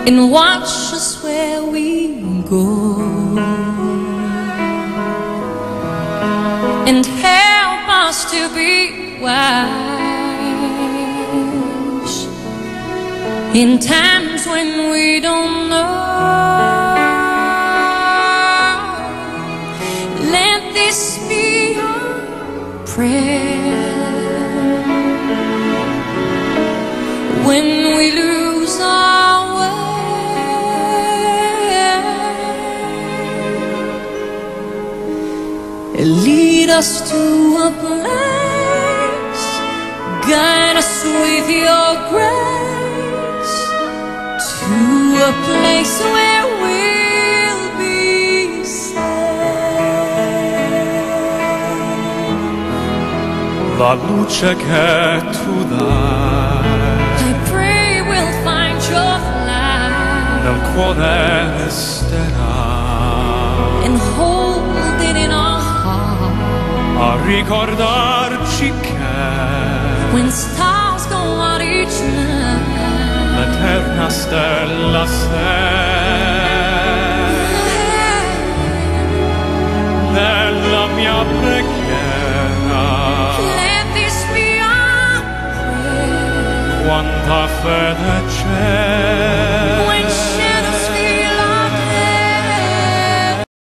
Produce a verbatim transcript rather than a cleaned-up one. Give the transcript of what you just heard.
and watch us where we go, and help us to be wise in times when we don't know. Let this be our prayer when we lose our way. Lead us to a place, guide us with your grace, to a place where we'll be saved. La luce che tu dai, I pray we'll find your light nel cuore resterà, and hold it in our heart a ricordarci che when stars go out each night. l'eterna stella sei nella mia preghiera. Let this be our prayer. Quanta fede c'è